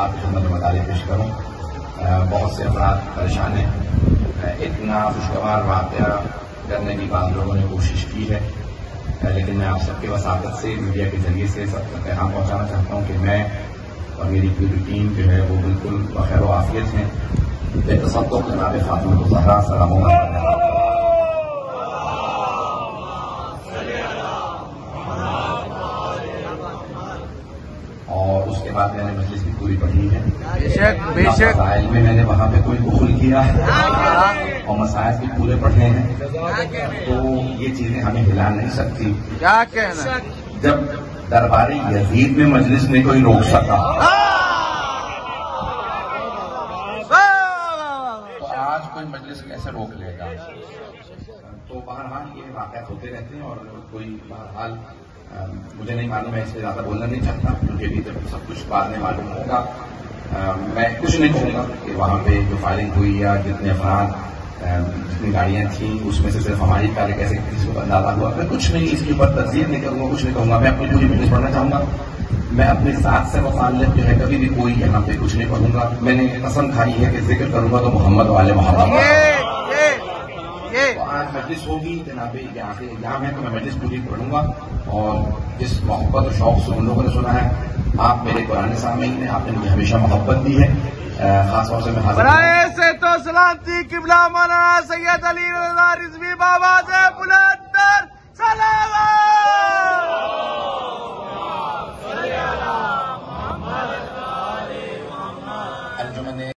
آپ کی خدمت میں مطالعہ پیش کروں. بہت سے افراد پریشان ہیں. اتنا خوشگوار واقعہ کرنے کی بعض لوگوں نے کوشش کی ہے، لیکن میں آپ سب کے وساطت سے میڈیا کے ذریعے سے سب تک پیغام پہنچانا چاہتا ہوں کہ میں اور میری پوری ٹیم جو ہے وہ بالکل بخیر و عافیت ہیں. بے تصدق جناب فاطمہ الزہرا سلام اللہ اور اس کے بعد میں نے مجلس بھی پوری پڑھی ہے. مسائل میں نے وہاں پہ کوئی بخل کیا ہے اور مسائل بھی پورے پڑھے ہیں، تو یہ چیزیں ہمیں ہلا نہیں سکتی. کیا کہنا جب دربار یزید میں مجلس میں کوئی روک سکا تو آج کوئی مجلس کیسے روک لے گا؟ تو بہرحال یہ واقعات ہوتے رہتے ہیں اور کوئی بہرحال مجھے نہیں معلوم ہے، اس سے زیادہ بولنا نہیں چاہتا کیونکہ ابھی جب سب کچھ بعد میں معلوم ہوگا. میں کچھ نہیں کہوں گا کہ وہاں پہ جو فائرنگ ہوئی یا جتنے افراد جتنی گاڑیاں تھیں اس میں سے صرف ہماری کار کیسے کسی کو اندازہ ہوا. میں کچھ نہیں اس کے اوپر تجزیہ نہیں کروں گا، کچھ نہیں کہوں گا. میں اپنی پوری مجلس پڑھنا چاہوں گا. میں اپنی ذات سے متعلق جو ہے کبھی بھی کوئی یہاں پہ کچھ نہیں پڑھوں گا. میں نے قسم کھائی ہے کہ ذکر کروں گا تو محمد والے محمد. تو آج مجلس ہوگی جناب یہاں سے ایگزام ہے تو میں مجلس پوری پڑھوں گا اور جس محبت اور شوق سے ان لوگوں نے سنا ہے، آپ میرے قرآن سامعین ہیں، آپ نے مجھے ہمیشہ محبت دی ہے. خاص طور سے میں حاضر برائے سے تو سلامتی قبلہ مولانا سید علی رضا رضوی بابا سے بلند تر سلام.